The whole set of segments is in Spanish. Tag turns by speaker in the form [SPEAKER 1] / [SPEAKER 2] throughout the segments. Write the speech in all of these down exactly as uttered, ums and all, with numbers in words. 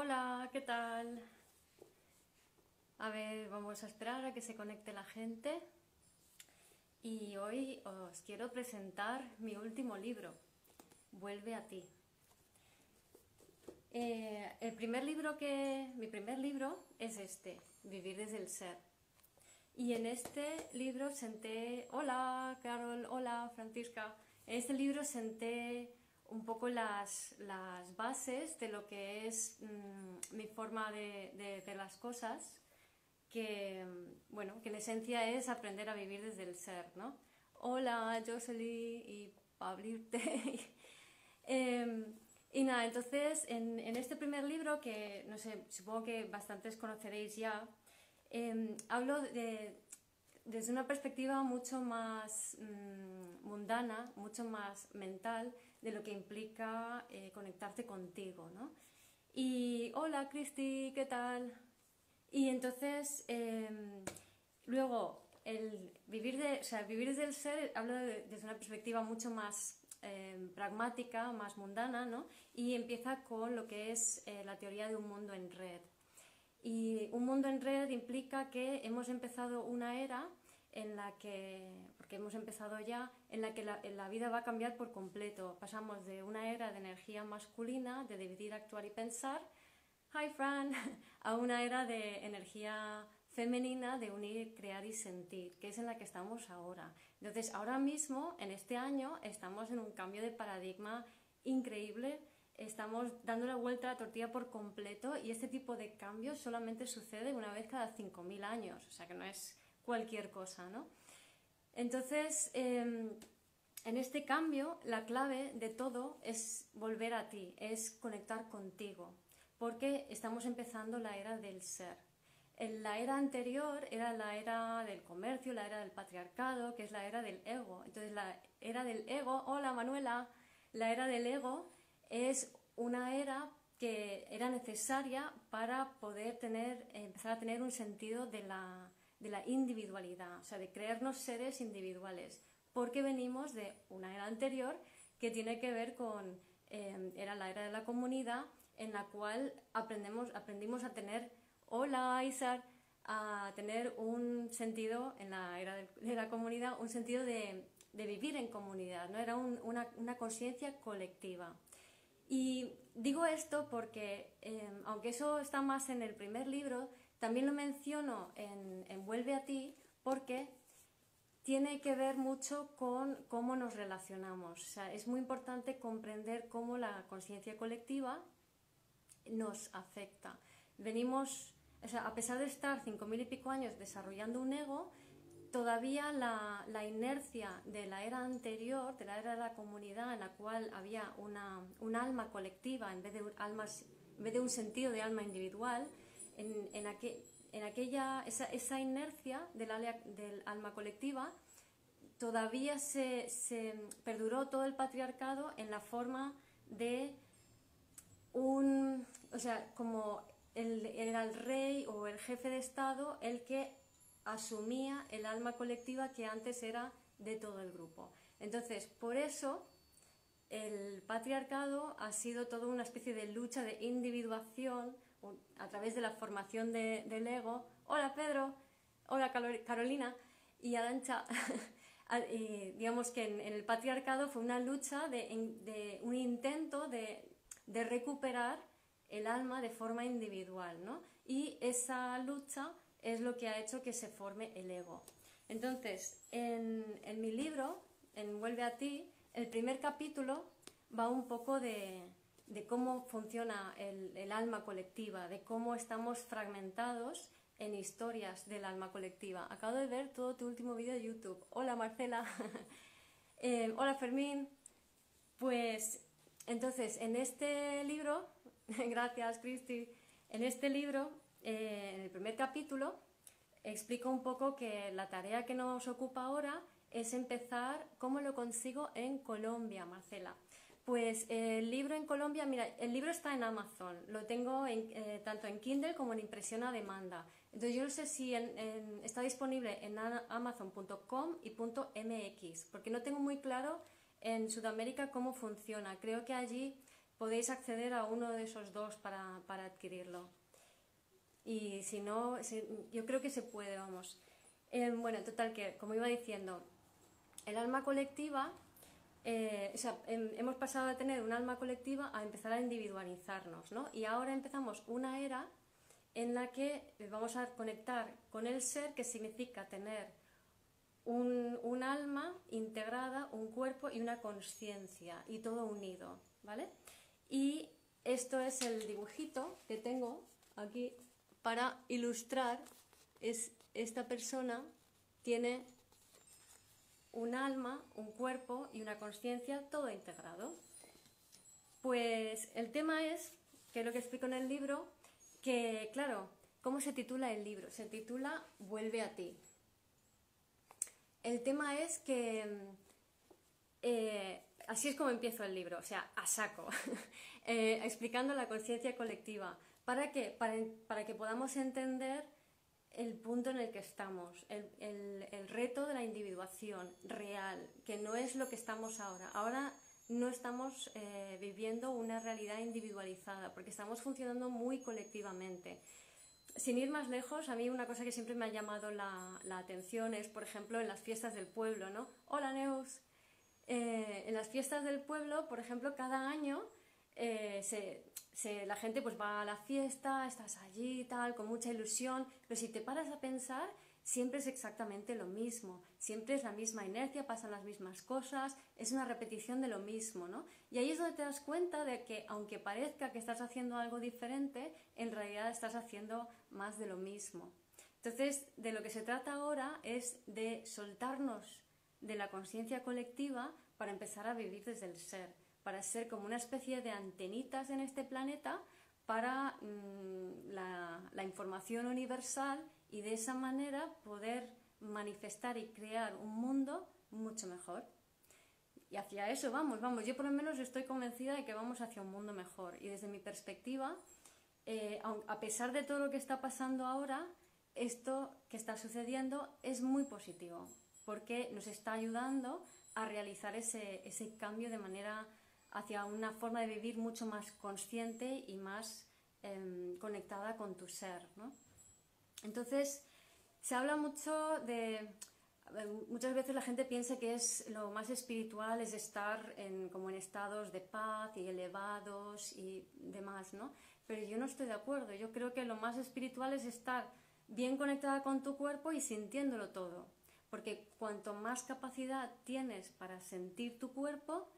[SPEAKER 1] Hola, ¿qué tal? A ver, vamos a esperar a que se conecte la gente. Y hoy os quiero presentar mi último libro, Vuelve a ti. Eh, el primer libro que, mi primer libro es este, Vivir desde el ser. Y en este libro senté, hola Carol, hola Francisca, en este libro senté un poco las, las bases de lo que es mmm, mi forma de, de ver las cosas, que, bueno, que en esencia es aprender a vivir desde el ser, ¿no? Hola Jocelyn y Pablirte. eh, y nada, entonces en, en este primer libro, que no sé, supongo que bastantes conoceréis ya, eh, hablo de, desde una perspectiva mucho más mmm, mundana, mucho más mental, de lo que implica eh, conectarte contigo, ¿no? Y hola Cristi, ¿qué tal? Y entonces, eh, luego, el vivir, de, o sea, vivir desde el ser, hablo de, desde una perspectiva mucho más eh, pragmática, más mundana, ¿no? Y empieza con lo que es eh, la teoría de un mundo en red. Y un mundo en red implica que hemos empezado una era en la que, porque hemos empezado ya, en la que la, la vida va a cambiar por completo. Pasamos de una era de energía masculina, de dividir, actuar y pensar, hi Fran, a una era de energía femenina, de unir, crear y sentir, que es en la que estamos ahora. Entonces, ahora mismo, en este año, estamos en un cambio de paradigma increíble. Estamos dando la vuelta a la tortilla por completo y este tipo de cambios solamente sucede una vez cada cinco mil años, o sea que no es cualquier cosa, ¿no? Entonces, eh, en este cambio, la clave de todo es volver a ti, es conectar contigo, porque estamos empezando la era del ser. En la era anterior era la era del comercio, la era del patriarcado, que es la era del ego. Entonces, la era del ego, hola Manuela, la era del ego es una era que era necesaria para poder tener, empezar a tener un sentido de la, de la individualidad, o sea, de creernos seres individuales, porque venimos de una era anterior que tiene que ver con, eh, era la era de la comunidad, en la cual aprendemos, aprendimos a tener, hola Isar, a tener un sentido, en la era de, de la comunidad, un sentido de, de vivir en comunidad, ¿no? Era un, una, una conciencia colectiva. Y digo esto porque, eh, aunque eso está más en el primer libro, también lo menciono en, en Vuelve a ti, porque tiene que ver mucho con cómo nos relacionamos. O sea, es muy importante comprender cómo la conciencia colectiva nos afecta. Venimos, o sea, a pesar de estar cinco mil y pico años desarrollando un ego, todavía la, la inercia de la era anterior, de la era de la comunidad, en la cual había una, un alma colectiva en vez de un, almas, en vez de un sentido de alma individual, en, en, aquel, en aquella, esa, esa inercia del, del alma colectiva todavía se, se perduró todo el patriarcado en la forma de un, o sea, como el, era el rey o el jefe de Estado el que asumía el alma colectiva que antes era de todo el grupo. Entonces, por eso el patriarcado ha sido toda una especie de lucha de individuación a través de la formación de, del ego. Hola Pedro, hola Carolina y Arancha. Y digamos que en, en el patriarcado fue una lucha, de, de un intento de, de recuperar el alma de forma individual, ¿no? Y esa lucha es lo que ha hecho que se forme el ego. Entonces, en, en mi libro, en Vuelve a ti, el primer capítulo va un poco de, de cómo funciona el, el alma colectiva, de cómo estamos fragmentados en historias del alma colectiva. Acabo de ver todo tu último vídeo de YouTube. Hola Marcela. eh, hola Fermín. Pues, entonces, en este libro, gracias Cristi, en este libro, eh, en el primer capítulo, explico un poco que la tarea que nos ocupa ahora es empezar, ¿cómo lo consigo en Colombia, Marcela? Pues eh, el libro en Colombia, mira, el libro está en Amazon, lo tengo en, eh, tanto en Kindle como en impresión a demanda. Entonces yo no sé si en, en, está disponible en amazon punto com y .mx, porque no tengo muy claro en Sudamérica cómo funciona. Creo que allí podéis acceder a uno de esos dos para, para adquirirlo. Y si no, si, yo creo que se puede, vamos. Eh, bueno, total que, como iba diciendo, el alma colectiva, eh, o sea, em, hemos pasado de tener un alma colectiva a empezar a individualizarnos, ¿no? Y ahora empezamos una era en la que vamos a conectar con el ser, que significa tener un, un alma integrada, un cuerpo y una conciencia, y todo unido, ¿vale? Y esto es el dibujito que tengo aquí para ilustrar. Es, esta persona tiene un alma, un cuerpo y una conciencia, todo integrado. Pues el tema es, que es lo que explico en el libro, que, claro, ¿cómo se titula el libro? Se titula Vuelve a ti. El tema es que eh, así es como empiezo el libro, o sea, a saco, eh, explicando la conciencia colectiva. ¿Para qué? Para, para que podamos entender el punto en el que estamos, el, el, el reto de la individuación real, que no es lo que estamos ahora. Ahora no estamos eh, viviendo una realidad individualizada, porque estamos funcionando muy colectivamente. Sin ir más lejos, a mí una cosa que siempre me ha llamado la, la atención es, por ejemplo, en las fiestas del pueblo, ¿no? Hola, Neus. Eh, en las fiestas del pueblo, por ejemplo, cada año eh, se, se, la gente pues va a la fiesta, estás allí y tal, con mucha ilusión, pero si te paras a pensar, siempre es exactamente lo mismo, siempre es la misma inercia, pasan las mismas cosas, es una repetición de lo mismo, ¿no? Y ahí es donde te das cuenta de que, aunque parezca que estás haciendo algo diferente, en realidad estás haciendo más de lo mismo. Entonces, de lo que se trata ahora es de soltarnos de la conciencia colectiva para empezar a vivir desde el ser, para ser como una especie de antenitas en este planeta para mmm, la, la información universal, y de esa manera poder manifestar y crear un mundo mucho mejor. Y hacia eso vamos, vamos, yo por lo menos estoy convencida de que vamos hacia un mundo mejor. Y desde mi perspectiva, eh, a pesar de todo lo que está pasando ahora, esto que está sucediendo es muy positivo, porque nos está ayudando a realizar ese, ese cambio de manera hacia una forma de vivir mucho más consciente y más eh, conectada con tu ser, ¿no? Entonces, se habla mucho de... Muchas veces la gente piensa que es lo más espiritual es estar en, como en estados de paz y elevados y demás, ¿no? Pero yo no estoy de acuerdo. Yo creo que lo más espiritual es estar bien conectada con tu cuerpo y sintiéndolo todo. Porque cuanto más capacidad tienes para sentir tu cuerpo,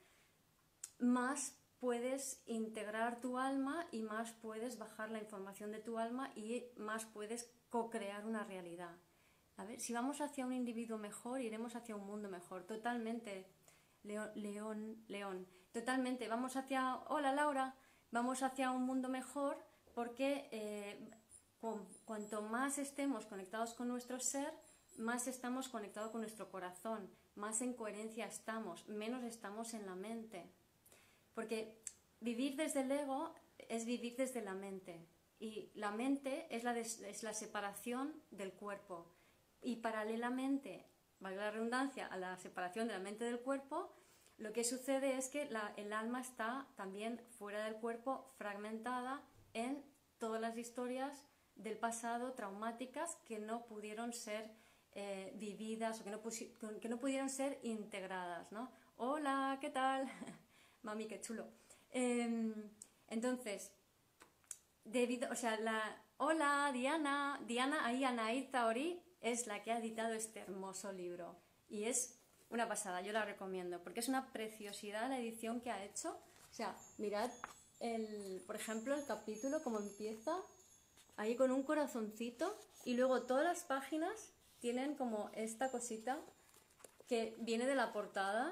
[SPEAKER 1] más puedes integrar tu alma y más puedes bajar la información de tu alma y más puedes co-crear una realidad. A ver, si vamos hacia un individuo mejor, iremos hacia un mundo mejor. Totalmente, León, León, León. Totalmente, vamos hacia... Hola, Laura. Vamos hacia un mundo mejor porque eh, cu cuanto más estemos conectados con nuestro ser, más estamos conectados con nuestro corazón, más en coherencia estamos, menos estamos en la mente. Porque vivir desde el ego es vivir desde la mente. Y la mente es la, es la separación del cuerpo. Y paralelamente, valga la redundancia, a la separación de la mente del cuerpo, lo que sucede es que la, el alma está también fuera del cuerpo, fragmentada en todas las historias del pasado traumáticas que no pudieron ser eh, vividas o que no, que no pudieron ser integradas, ¿no? Hola, ¿qué tal? Mami, qué chulo. Eh, entonces... Debido, o sea, la, hola Diana, Diana ahí Anaid Taori es la que ha editado este hermoso libro y es una pasada, yo la recomiendo porque es una preciosidad la edición que ha hecho. O sea, mirad, el, por ejemplo, el capítulo como empieza, ahí con un corazoncito y luego todas las páginas tienen como esta cosita que viene de la portada.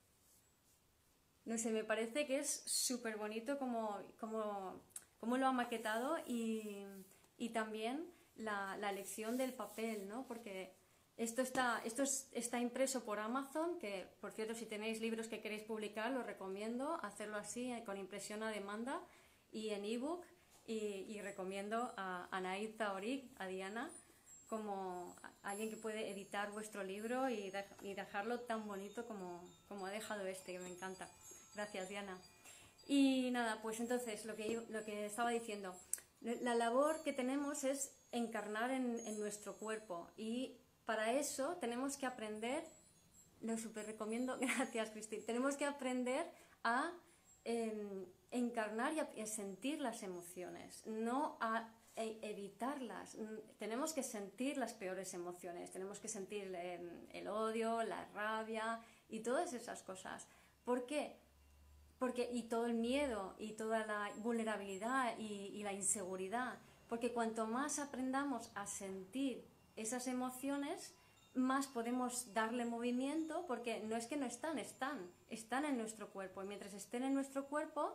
[SPEAKER 1] No sé, me parece que es súper bonito como... como cómo lo ha maquetado y, y también la, la elección del papel, ¿no? Porque esto, está, esto es, está impreso por Amazon, que por cierto si tenéis libros que queréis publicar os recomiendo hacerlo así, con impresión a demanda y en ebook, y, y recomiendo a Anaid Taori, a Diana, como alguien que puede editar vuestro libro y, de, y dejarlo tan bonito como, como ha dejado este, que me encanta. Gracias, Diana. Y nada, pues entonces lo que, yo, lo que estaba diciendo, la labor que tenemos es encarnar en, en nuestro cuerpo y para eso tenemos que aprender, lo súper recomiendo, gracias Cristi, tenemos que aprender a eh, encarnar y a, a sentir las emociones, no a e, evitarlas. Tenemos que sentir las peores emociones, tenemos que sentir eh, el odio, la rabia y todas esas cosas. ¿Por qué? Porque, y todo el miedo y toda la vulnerabilidad y, y la inseguridad, porque cuanto más aprendamos a sentir esas emociones, más podemos darle movimiento, porque no es que no están, están, están en nuestro cuerpo, y mientras estén en nuestro cuerpo,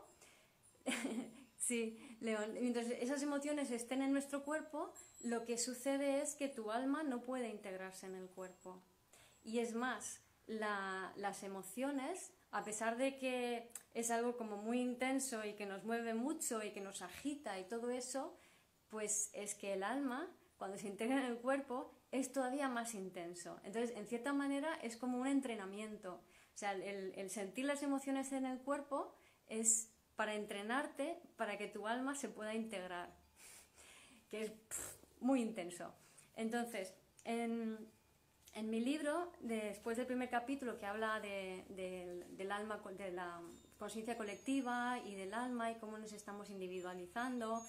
[SPEAKER 1] sí, León, mientras esas emociones estén en nuestro cuerpo, lo que sucede es que tu alma no puede integrarse en el cuerpo. Y es más, la, las emociones, a pesar de que es algo como muy intenso y que nos mueve mucho y que nos agita y todo eso, pues es que el alma, cuando se integra en el cuerpo, es todavía más intenso. Entonces, en cierta manera, es como un entrenamiento. O sea, el, el sentir las emociones en el cuerpo es para entrenarte, para que tu alma se pueda integrar, que es pff, muy intenso. Entonces, en... En mi libro, después del primer capítulo que habla de, de, del alma, de la conciencia colectiva y del alma y cómo nos estamos individualizando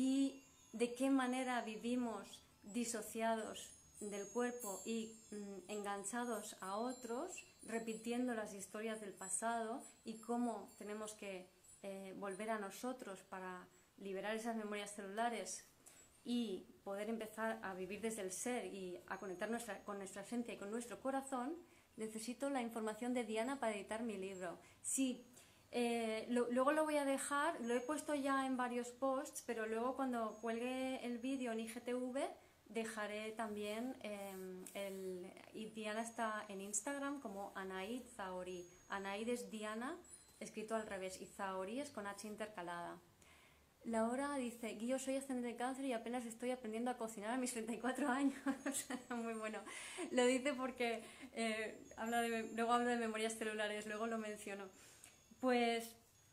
[SPEAKER 1] y de qué manera vivimos disociados del cuerpo y mmm, enganchados a otros, repitiendo las historias del pasado y cómo tenemos que eh, volver a nosotros para liberar esas memorias celulares y poder empezar a vivir desde el ser y a conectar nuestra, con nuestra esencia y con nuestro corazón, necesito la información de Diana para editar mi libro. Sí, eh, lo, luego lo voy a dejar, lo he puesto ya en varios posts, pero luego cuando cuelgue el vídeo en I G T V dejaré también, eh, el, y Diana está en Instagram como Anaid Zahorí. Anaid es Diana, escrito al revés, y Zahorí es con H intercalada. Laura dice, yo soy ascendente de cáncer y apenas estoy aprendiendo a cocinar a mis treinta y cuatro años. Muy bueno. Lo dice porque eh, habla de, luego habla de memorias celulares, luego lo menciono. Pues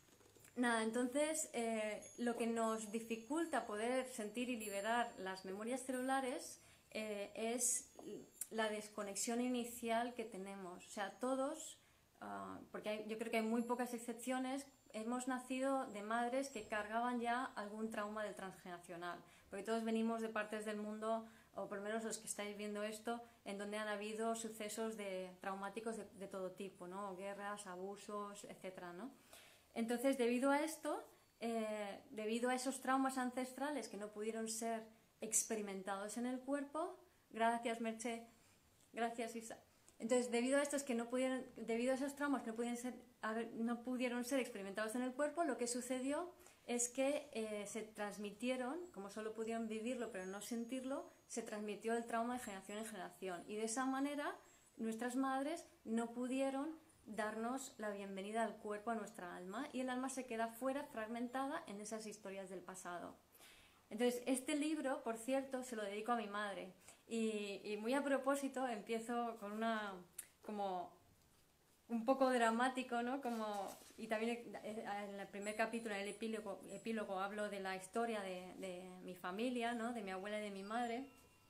[SPEAKER 1] nada, entonces eh, lo que nos dificulta poder sentir y liberar las memorias celulares eh, es la desconexión inicial que tenemos. O sea, todos, uh, porque hay, yo creo que hay muy pocas excepciones, hemos nacido de madres que cargaban ya algún trauma del transgeneracional, porque todos venimos de partes del mundo, o por lo menos los que estáis viendo esto, en donde han habido sucesos de, traumáticos de, de todo tipo, ¿no? Guerras, abusos, etcétera, ¿no? Entonces, debido a esto, eh, debido a esos traumas ancestrales que no pudieron ser experimentados en el cuerpo, gracias Merche, gracias Isa. Entonces, debido a estos que no pudieron, debido a esos traumas que no pudieron ser, no pudieron ser experimentados en el cuerpo, lo que sucedió es que eh, se transmitieron, como solo pudieron vivirlo pero no sentirlo, se transmitió el trauma de generación en generación. Y de esa manera, nuestras madres no pudieron darnos la bienvenida al cuerpo, a nuestra alma, y el alma se queda fuera, fragmentada en esas historias del pasado. Entonces, este libro, por cierto, se lo dedico a mi madre. Y, y muy a propósito empiezo con una, como un poco dramático, ¿no? Como, y también en el primer capítulo, en el epílogo, epílogo hablo de la historia de, de mi familia, ¿no? De mi abuela y de mi madre.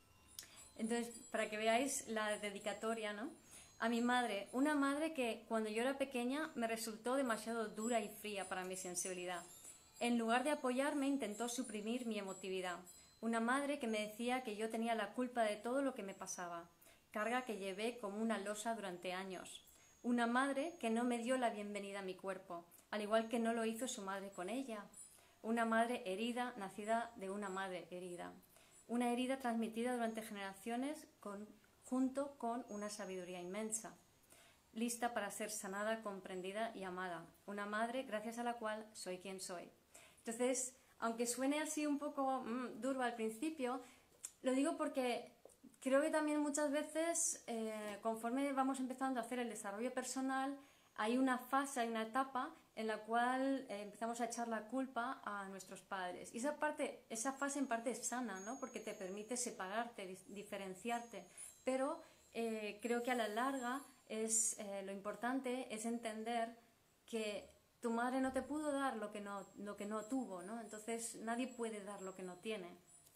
[SPEAKER 1] Entonces, para que veáis la dedicatoria, ¿no? A mi madre, una madre que cuando yo era pequeña me resultó demasiado dura y fría para mi sensibilidad. En lugar de apoyarme, intentó suprimir mi emotividad. Una madre que me decía que yo tenía la culpa de todo lo que me pasaba, carga que llevé como una losa durante años. Una madre que no me dio la bienvenida a mi cuerpo, al igual que no lo hizo su madre con ella. Una madre herida, nacida de una madre herida. Una herida transmitida durante generaciones con, junto con una sabiduría inmensa. Lista para ser sanada, comprendida y amada. Una madre gracias a la cual soy quien soy. Entonces, aunque suene así un poco mmm, duro al principio, lo digo porque creo que también muchas veces, eh, conforme vamos empezando a hacer el desarrollo personal, hay una fase, hay una etapa en la cual eh, empezamos a echar la culpa a nuestros padres. Y esa, parte, esa fase en parte es sana, ¿no? Porque te permite separarte, dis diferenciarte. Pero eh, creo que a la larga es, eh, lo importante es entender que tu madre no te pudo dar lo que no, lo que no tuvo, ¿no? Entonces nadie puede dar lo que no tiene.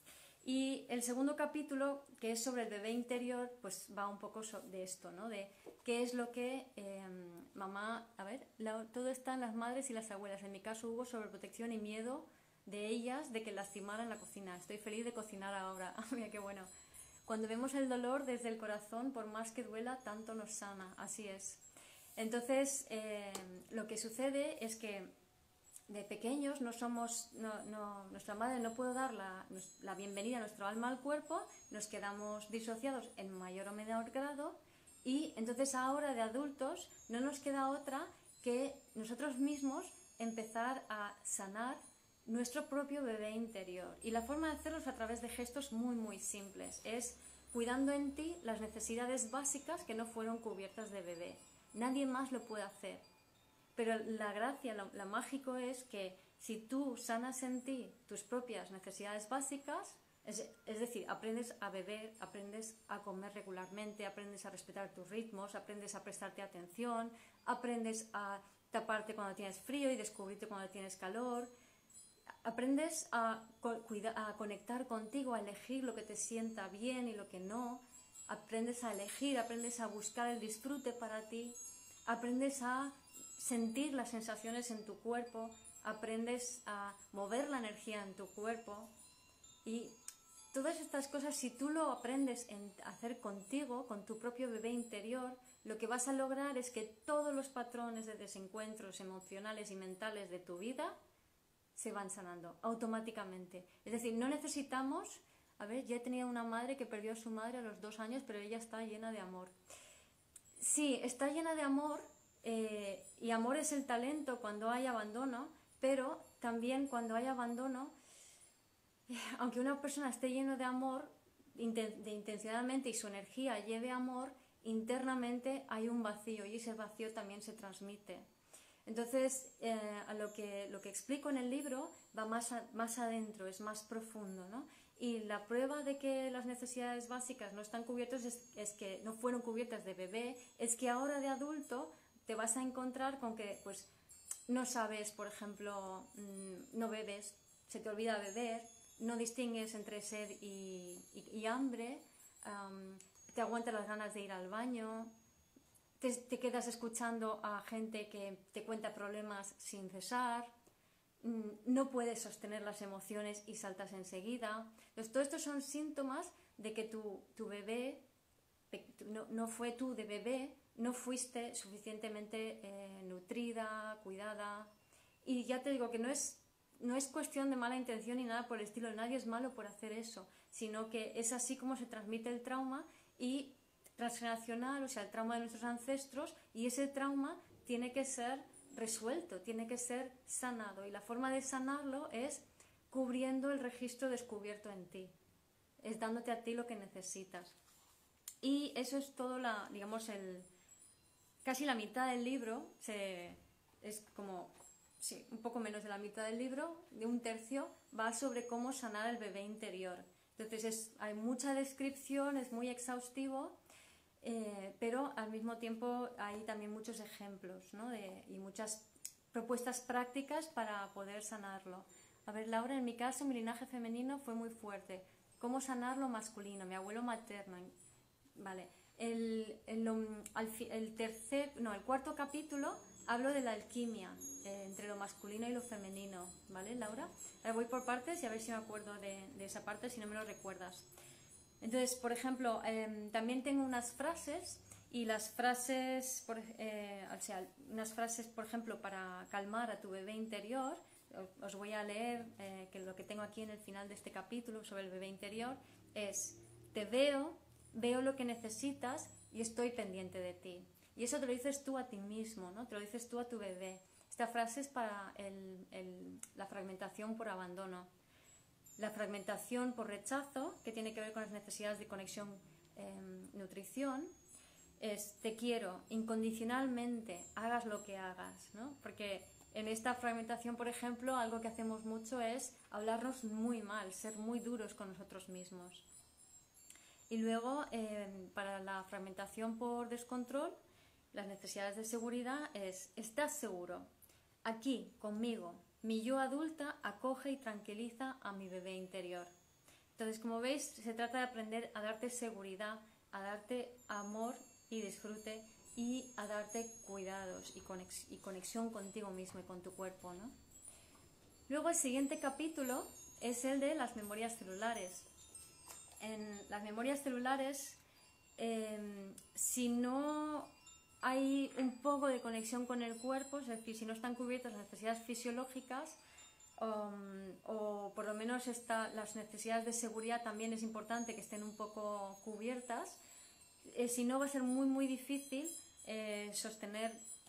[SPEAKER 1] Y el segundo capítulo, que es sobre el bebé interior, pues va un poco de esto, ¿no? De qué es lo que eh, mamá... A ver, la, todo está en las madres y las abuelas. En mi caso hubo sobreprotección y miedo de ellas de que lastimaran la cocina. Estoy feliz de cocinar ahora. Mira qué bueno. Cuando vemos el dolor desde el corazón, por más que duela, tanto nos sana. Así es. Entonces, eh, lo que sucede es que de pequeños no somos, no, no, nuestra madre no puede dar la, la bienvenida a nuestro alma al cuerpo, nos quedamos disociados en mayor o menor grado y entonces ahora de adultos no nos queda otra que nosotros mismos empezar a sanar nuestro propio bebé interior. Y la forma de hacerlo es a través de gestos muy muy simples, es cuidando en ti las necesidades básicas que no fueron cubiertas de bebé. Nadie más lo puede hacer. Pero la gracia, lo, lo mágico es que si tú sanas en ti tus propias necesidades básicas, es, es decir, aprendes a beber, aprendes a comer regularmente, aprendes a respetar tus ritmos, aprendes a prestarte atención, aprendes a taparte cuando tienes frío y descubrirte cuando tienes calor, aprendes a, cuida, a conectar contigo, a elegir lo que te sienta bien y lo que no, aprendes a elegir, aprendes a buscar el disfrute para ti, aprendes a sentir las sensaciones en tu cuerpo, aprendes a mover la energía en tu cuerpo y todas estas cosas, si tú lo aprendes a hacer contigo, con tu propio bebé interior, lo que vas a lograr es que todos los patrones de desencuentros emocionales y mentales de tu vida se van sanando automáticamente. Es decir, no necesitamos, a ver, ya he tenido una madre que perdió a su madre a los dos años, pero ella está llena de amor. Sí, está llena de amor. Eh, y amor es el talento cuando hay abandono, pero también cuando hay abandono, eh, aunque una persona esté lleno de amor, inten de intencionalmente y su energía lleve amor, internamente hay un vacío y ese vacío también se transmite. Entonces, eh, a lo, que, lo que explico en el libro va más, a, más adentro, es más profundo, ¿no? Y la prueba de que las necesidades básicas no están cubiertas es, es que no fueron cubiertas de bebé, es que ahora de adulto te vas a encontrar con que pues no sabes, por ejemplo, no bebes, se te olvida beber, no distingues entre sed y, y, y hambre, um, te aguantas las ganas de ir al baño, te, te quedas escuchando a gente que te cuenta problemas sin cesar, no puedes sostener las emociones y saltas enseguida. Entonces, todos estos son síntomas de que tu, tu bebé no, no fue tú de bebé, no fuiste suficientemente eh, nutrida, cuidada. Y ya te digo que no es, no es cuestión de mala intención ni nada por el estilo, nadie es malo por hacer eso, sino que es así como se transmite el trauma y transgeneracional, o sea, el trauma de nuestros ancestros, y ese trauma tiene que ser resuelto, tiene que ser sanado. Y la forma de sanarlo es cubriendo el registro descubierto en ti, es dándote a ti lo que necesitas. Y eso es todo, la, digamos, el, casi la mitad del libro, se, es como, sí, un poco menos de la mitad del libro, de un tercio, va sobre cómo sanar el bebé interior. Entonces es, hay mucha descripción, es muy exhaustivo, eh, pero al mismo tiempo hay también muchos ejemplos, ¿no? De, y muchas propuestas prácticas para poder sanarlo. A ver, Laura, en mi caso, mi linaje femenino fue muy fuerte. ¿Cómo sanar lo masculino? Mi abuelo materno. Vale, el, el, el tercer, no, el cuarto capítulo hablo de la alquimia eh, entre lo masculino y lo femenino, ¿vale, Laura? Ahora voy por partes y a ver si me acuerdo de, de esa parte, si no me lo recuerdas. Entonces, por ejemplo, eh, también tengo unas frases y las frases, por, eh, o sea, unas frases, por ejemplo, para calmar a tu bebé interior. Os voy a leer eh, que lo que tengo aquí en el final de este capítulo sobre el bebé interior es: te veo, veo lo que necesitas y estoy pendiente de ti. Y eso te lo dices tú a ti mismo, ¿no? Te lo dices tú a tu bebé. Esta frase es para el, el, la fragmentación por abandono. La fragmentación por rechazo, que tiene que ver con las necesidades de conexión, eh, nutrición, es: te quiero incondicionalmente, hagas lo que hagas, ¿no? Porque en esta fragmentación, por ejemplo, algo que hacemos mucho es hablarnos muy mal, ser muy duros con nosotros mismos. Y luego, eh, para la fragmentación por descontrol, las necesidades de seguridad es: estás seguro, Aquí, conmigo, mi yo adulta acoge y tranquiliza a mi bebé interior. Entonces, como veis, se trata de aprender a darte seguridad, a darte amor y disfrute y a darte cuidados y, conex y conexión contigo mismo y con tu cuerpo, ¿no? Luego el siguiente capítulo es el de las memorias celulares. En las memorias celulares, eh, si no hay un poco de conexión con el cuerpo, es decir, si no están cubiertas las necesidades fisiológicas, um, o por lo menos está, las necesidades de seguridad también es importante que estén un poco cubiertas, eh, si no va a ser muy muy difícil eh, sostener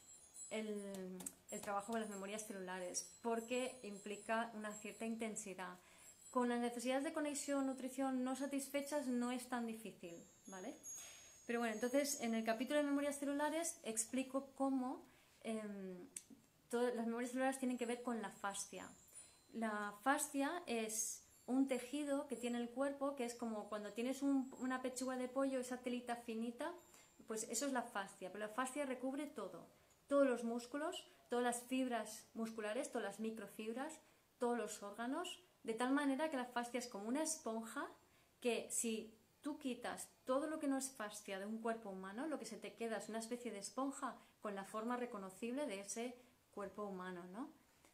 [SPEAKER 1] el, el trabajo con las memorias celulares, porque implica una cierta intensidad. Con las necesidades de conexión, nutrición no satisfechas no es tan difícil, ¿vale? Pero bueno, entonces en el capítulo de memorias celulares explico cómo eh, todas las memorias celulares tienen que ver con la fascia. La fascia es un tejido que tiene el cuerpo, que es como cuando tienes un, una pechuga de pollo, esa telita finita, pues eso es la fascia. Pero la fascia recubre todo, todos los músculos, todas las fibras musculares, todas las microfibras, todos los órganos, de tal manera que la fascia es como una esponja que si tú quitas todo lo que no es fascia de un cuerpo humano, lo que se te queda es una especie de esponja con la forma reconocible de ese cuerpo humano, ¿no?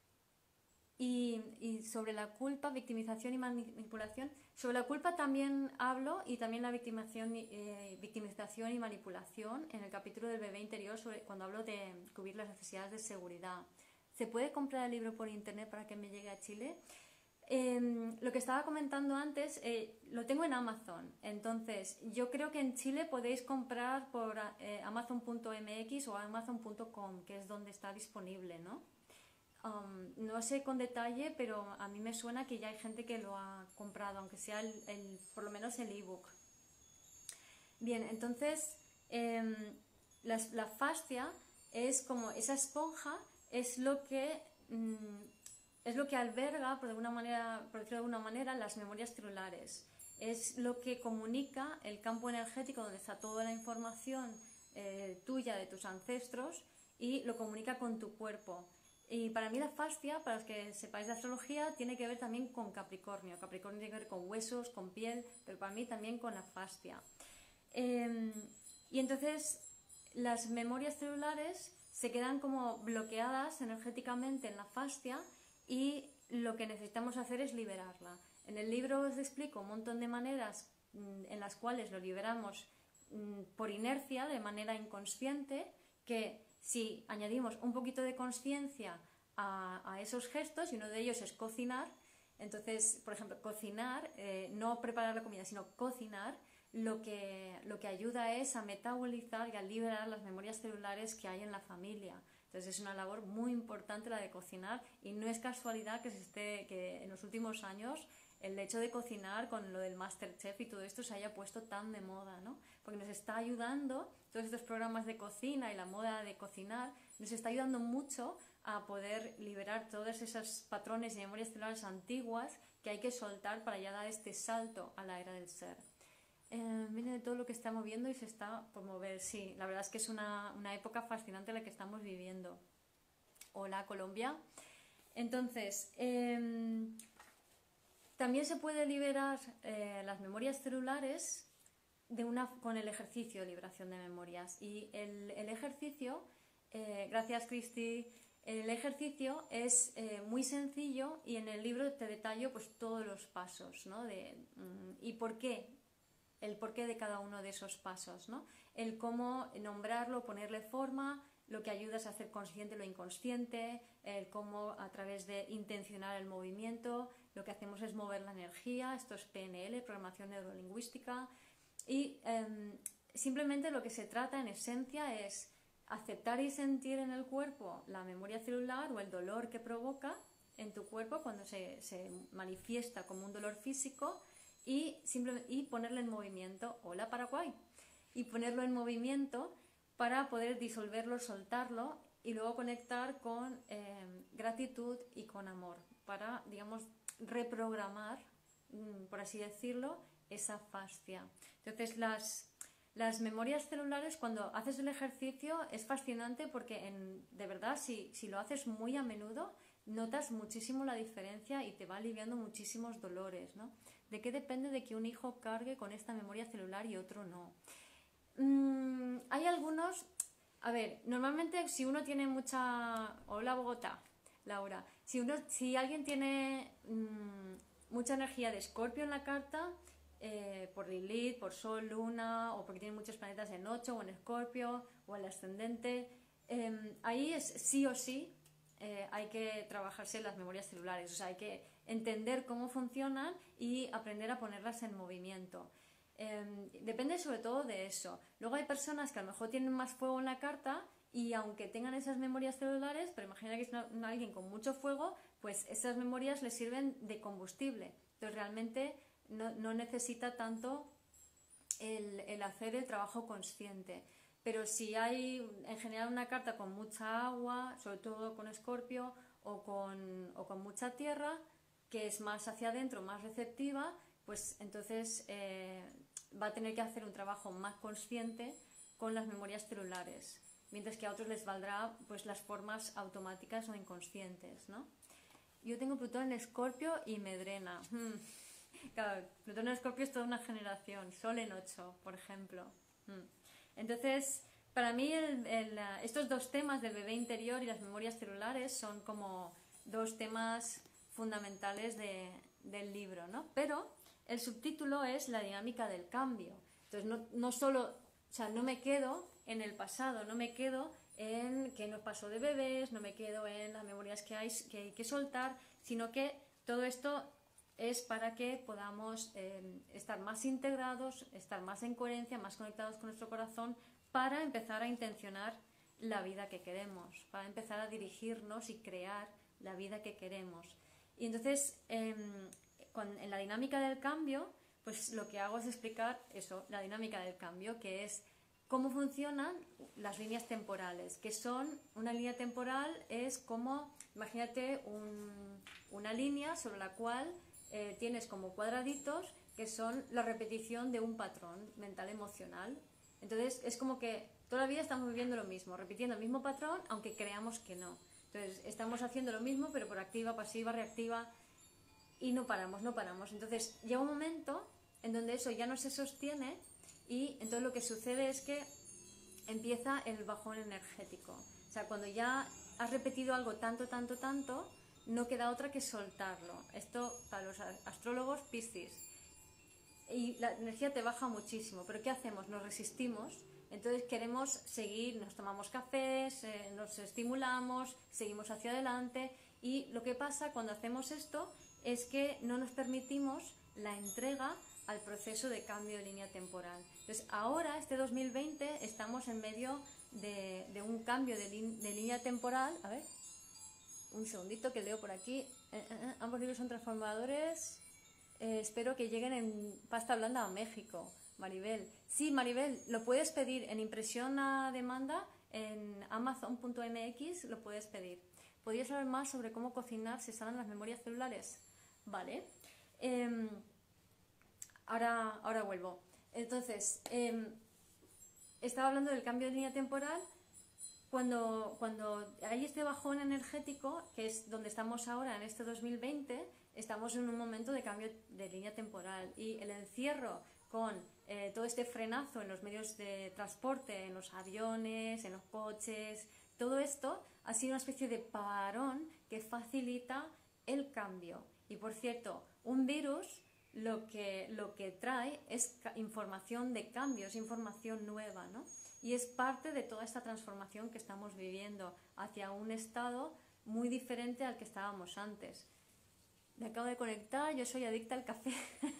[SPEAKER 1] Y, y sobre la culpa, victimización y manipulación, sobre la culpa también hablo, y también la victimización, eh, victimización y manipulación en el capítulo del bebé interior, sobre, cuando hablo de cubrir las necesidades de seguridad. ¿Se puede comprar el libro por internet para que me llegue a Chile? Eh, lo que estaba comentando antes, eh, lo tengo en Amazon, entonces yo creo que en Chile podéis comprar por eh, amazon punto m x o amazon punto com, que es donde está disponible, ¿no? Um, no sé con detalle, pero a mí me suena que ya hay gente que lo ha comprado, aunque sea el, el, por lo menos el ebook. Bien, entonces eh, la, la fascia es como esa esponja, es lo que... Mmm, es lo que alberga, por, de alguna manera, por decirlo de alguna manera, las memorias celulares. Es lo que comunica el campo energético donde está toda la información eh, tuya, de tus ancestros, y lo comunica con tu cuerpo. Y para mí la fascia, para los que sepáis de astrología, tiene que ver también con Capricornio. Capricornio tiene que ver con huesos, con piel, pero para mí también con la fascia. Eh, y entonces las memorias celulares se quedan como bloqueadas energéticamente en la fascia, y lo que necesitamos hacer es liberarla. En el libro os explico un montón de maneras mmm, en las cuales lo liberamos mmm, por inercia, de manera inconsciente, que si añadimos un poquito de conciencia a, a esos gestos, y uno de ellos es cocinar, entonces, por ejemplo, cocinar, eh, no preparar la comida, sino cocinar, lo que, lo que ayuda es a metabolizar y a liberar las memorias celulares que hay en la familia. Entonces es una labor muy importante la de cocinar, y no es casualidad que, se esté, que en los últimos años el hecho de cocinar con lo del MasterChef y todo esto se haya puesto tan de moda, ¿no? Porque nos está ayudando, todos estos programas de cocina y la moda de cocinar, nos está ayudando mucho a poder liberar todos esos patrones y memorias celulares antiguas que hay que soltar para ya dar este salto a la era del ser. Eh, viene de todo lo que está moviendo y se está por mover. Sí, la verdad es que es una, una época fascinante la que estamos viviendo. Hola, Colombia. Entonces, eh, también se puede liberar eh, las memorias celulares de una, con el ejercicio de liberación de memorias. Y el, el ejercicio, eh, gracias Cristi, el ejercicio es eh, muy sencillo, y en el libro te detallo pues todos los pasos, ¿no? De, mm, ¿y por qué? El porqué de cada uno de esos pasos, ¿no? El cómo nombrarlo, ponerle forma, lo que ayuda es a hacer consciente lo inconsciente, el cómo a través de intencionar el movimiento, lo que hacemos es mover la energía, esto es P N L, programación neurolingüística, y eh, simplemente lo que se trata en esencia es aceptar y sentir en el cuerpo la memoria celular o el dolor que provoca en tu cuerpo cuando se, se manifiesta como un dolor físico, y, simplemente, y ponerlo en movimiento. Hola Paraguay. Y ponerlo en movimiento para poder disolverlo, soltarlo, y luego conectar con eh, gratitud y con amor para, digamos, reprogramar, por así decirlo, esa fascia. Entonces las, Las memorias celulares, cuando haces el ejercicio, es fascinante porque en, de verdad, si, si lo haces muy a menudo, notas muchísimo la diferencia y te va aliviando muchísimos dolores, ¿no? ¿De qué depende de que un hijo cargue con esta memoria celular y otro no? Mm, hay algunos... A ver, normalmente si uno tiene mucha... Hola Bogotá, Laura. Si, uno, si alguien tiene mmm, mucha energía de Escorpio en la carta, eh, por Lilith, por Sol, Luna, o porque tiene muchos planetas en ocho o en Escorpio, o el ascendente, eh, ahí es sí o sí eh, hay que trabajarse las memorias celulares. O sea, hay que entender cómo funcionan y aprender a ponerlas en movimiento. Eh, depende sobre todo de eso. Luego hay personas que a lo mejor tienen más fuego en la carta y aunque tengan esas memorias celulares, pero imagina que es una, una, alguien con mucho fuego, pues esas memorias le sirven de combustible. Entonces realmente no, no necesita tanto el, el hacer el trabajo consciente. Pero si hay en general una carta con mucha agua, sobre todo con Escorpio o con, o con mucha tierra, que es más hacia adentro, más receptiva, pues entonces eh, va a tener que hacer un trabajo más consciente con las memorias celulares, mientras que a otros les valdrá pues las formas automáticas o inconscientes, ¿no? Yo tengo Plutón en Escorpio y me drena. Hmm. Claro, Plutón en Escorpio es toda una generación, Sol en ocho, por ejemplo. Hmm. Entonces, para mí el, el, estos dos temas del bebé interior y las memorias celulares son como dos temas fundamentales de, del libro, ¿no? Pero el subtítulo es la dinámica del cambio. Entonces, no, no solo, o sea, no me quedo en el pasado, no me quedo en qué nos pasó de bebés, no me quedo en las memorias que hay que, hay que soltar, sino que todo esto es para que podamos eh, estar más integrados, estar más en coherencia, más conectados con nuestro corazón, para empezar a intencionar la vida que queremos, para empezar a dirigirnos y crear la vida que queremos. Y entonces, eh, con, en la dinámica del cambio, pues lo que hago es explicar eso, la dinámica del cambio, que es cómo funcionan las líneas temporales, que son, una línea temporal es como, imagínate un, una línea sobre la cual eh, tienes como cuadraditos que son la repetición de un patrón mental emocional. Entonces es como que toda la vida estamos viviendo lo mismo, repitiendo el mismo patrón, aunque creamos que no. Entonces estamos haciendo lo mismo, pero por activa, pasiva, reactiva, y no paramos, no paramos. Entonces llega un momento en donde eso ya no se sostiene y entonces lo que sucede es que empieza el bajón energético. O sea, cuando ya has repetido algo tanto, tanto, tanto, no queda otra que soltarlo. Esto para los astrólogos, Piscis. Y la energía te baja muchísimo, pero ¿qué hacemos? Nos resistimos, entonces queremos seguir, nos tomamos cafés, eh, nos estimulamos, seguimos hacia adelante, y lo que pasa cuando hacemos esto es que no nos permitimos la entrega al proceso de cambio de línea temporal. Entonces ahora, este dos mil veinte, estamos en medio de, de un cambio de, de línea temporal. A ver, un segundito que leo por aquí. Eh, eh, eh, ambos libros son transformadores. Eh, espero que lleguen en pasta blanda a México. Maribel. Sí, Maribel, lo puedes pedir en impresión a demanda en amazon punto m x, lo puedes pedir. ¿Podrías saber más sobre cómo cocinar se sanan las memorias celulares? Vale. Eh, ahora, ahora vuelvo. Entonces, eh, estaba hablando del cambio de línea temporal. Cuando, cuando hay este bajón energético, que es donde estamos ahora en este dos mil veinte, estamos en un momento de cambio de línea temporal, y el encierro con eh, todo este frenazo en los medios de transporte, en los aviones, en los coches, todo esto ha sido una especie de parón que facilita el cambio. Y por cierto, un virus lo que, lo que trae es información de cambio, es información nueva, ¿no? Y es parte de toda esta transformación que estamos viviendo hacia un estado muy diferente al que estábamos antes. Me acabo de conectar, yo soy adicta al café.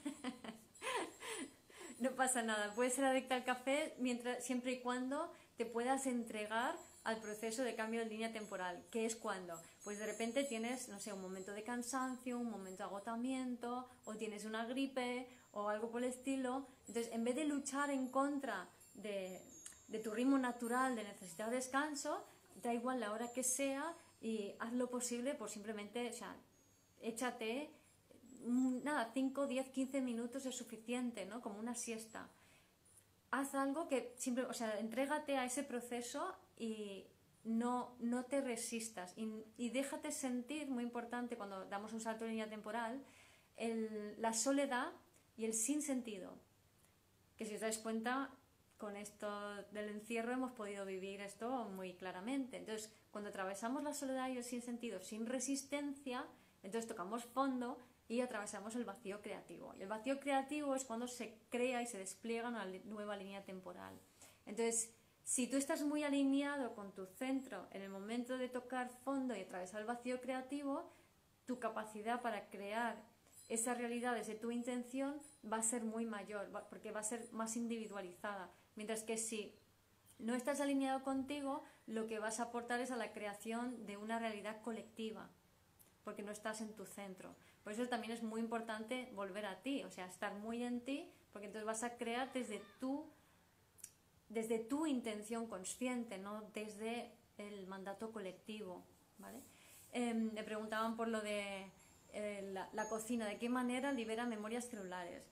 [SPEAKER 1] No pasa nada, puedes ser adicta al café mientras, siempre y cuando te puedas entregar al proceso de cambio de línea temporal. ¿Qué es cuando? Pues de repente tienes, no sé, un momento de cansancio, un momento de agotamiento, o tienes una gripe o algo por el estilo. Entonces, en vez de luchar en contra de, de tu ritmo natural de necesitar descanso, da igual la hora que sea y haz lo posible por simplemente, o sea, échate, nada, cinco, diez, quince minutos es suficiente, ¿no? Como una siesta. haz algo que siempre, o sea, entrégate a ese proceso y no, no te resistas y, y déjate sentir, muy importante cuando damos un salto de línea temporal, el, la soledad y el sinsentido, que si os dais cuenta, con esto del encierro hemos podido vivir esto muy claramente. Entonces, cuando atravesamos la soledad y el sinsentido sin resistencia, entonces tocamos fondo y atravesamos el vacío creativo. Y el vacío creativo es cuando se crea y se despliega una nueva línea temporal. Entonces, si tú estás muy alineado con tu centro en el momento de tocar fondo y atravesar el vacío creativo, tu capacidad para crear esa realidad desde tu intención va a ser muy mayor, porque va a ser más individualizada. Mientras que si no estás alineado contigo, lo que vas a aportar es a la creación de una realidad colectiva, porque no estás en tu centro. Por eso también es muy importante volver a ti, o sea, estar muy en ti, porque entonces vas a crear desde tu, desde tu intención consciente, no desde el mandato colectivo, ¿vale? Eh, me preguntaban por lo de eh, la, la cocina, ¿de qué manera libera memorias celulares?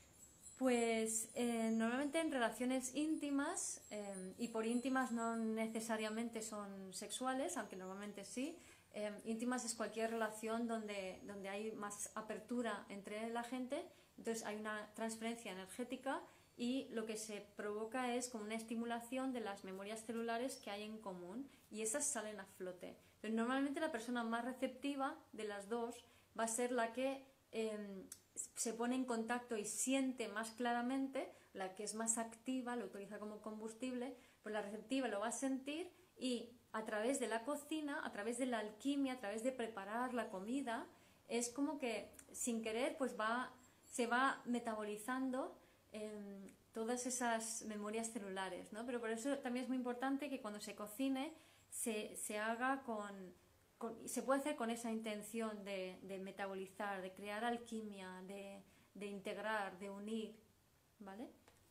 [SPEAKER 1] Pues eh, normalmente en relaciones íntimas, eh, y por íntimas no necesariamente son sexuales, aunque normalmente sí. Eh, íntimas es cualquier relación donde, donde hay más apertura entre la gente, entonces hay una transferencia energética y lo que se provoca es como una estimulación de las memorias celulares que hay en común y esas salen a flote. Entonces, normalmente la persona más receptiva de las dos va a ser la que eh, se pone en contacto y siente más claramente, la que es más activa, lo utiliza como combustible, pues la receptiva lo va a sentir y a través de la cocina, a través de la alquimia, a través de preparar la comida, es como que sin querer pues va, se va metabolizando eh, todas esas memorias celulares, ¿no? Pero por eso también es muy importante que cuando se cocine se, se haga con, con, se puede hacer con esa intención de, de metabolizar, de crear alquimia, de, de integrar, de unir, ¿vale?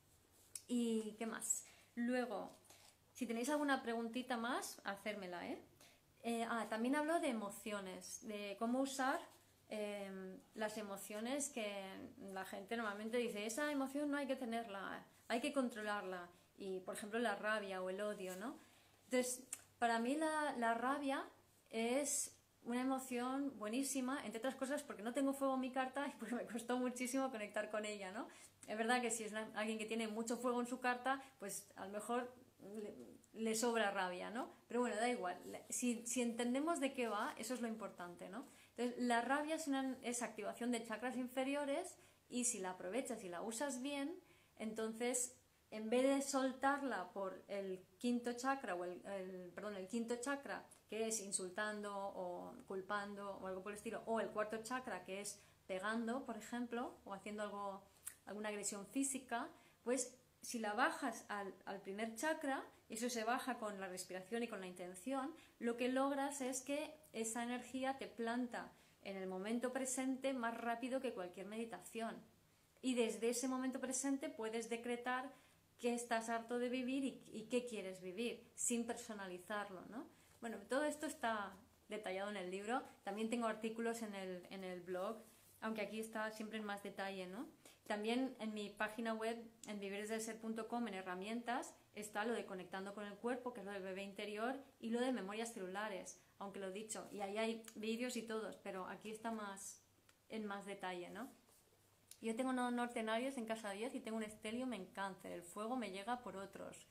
[SPEAKER 1] ¿Y qué más? Luego, si tenéis alguna preguntita más, hacérmela, ¿eh? Eh, ah, también hablo de emociones, de cómo usar eh, las emociones que la gente normalmente dice, esa emoción no hay que tenerla, hay que controlarla. Y, por ejemplo, la rabia o el odio, ¿no? Entonces, para mí la, la rabia es una emoción buenísima, entre otras cosas porque no tengo fuego en mi carta y porque me costó muchísimo conectar con ella, ¿no? Es verdad que si es alguien que tiene mucho fuego en su carta, pues a lo mejor le, le sobra rabia, ¿no? Pero bueno, da igual. Si, si entendemos de qué va, eso es lo importante, ¿no? Entonces, la rabia es, una, es activación de chakras inferiores y si la aprovechas y la usas bien, entonces, en vez de soltarla por el quinto chakra, o el, el, perdón, el quinto chakra, que es insultando o culpando o algo por el estilo, o el cuarto chakra, que es pegando, por ejemplo, o haciendo algo, alguna agresión física, pues si la bajas al, al primer chakra, eso se baja con la respiración y con la intención, lo que logras es que esa energía te planta en el momento presente más rápido que cualquier meditación. Y desde ese momento presente puedes decretar qué estás harto de vivir y, y qué quieres vivir, sin personalizarlo, ¿no? Bueno, todo esto está detallado en el libro. También tengo artículos en el, en el blog, aunque aquí está siempre en más detalle, ¿no? También en mi página web, en vivir desde el ser punto com, en herramientas, está lo de conectando con el cuerpo, que es lo del bebé interior, y lo de memorias celulares, aunque lo he dicho. Y ahí hay vídeos y todos, pero aquí está más en más detalle, ¿no? Yo tengo unos nortenarios en casa diez y tengo un estelium en Cáncer. El fuego me llega por otros.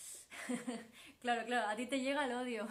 [SPEAKER 1] Claro, claro, a ti te llega el odio.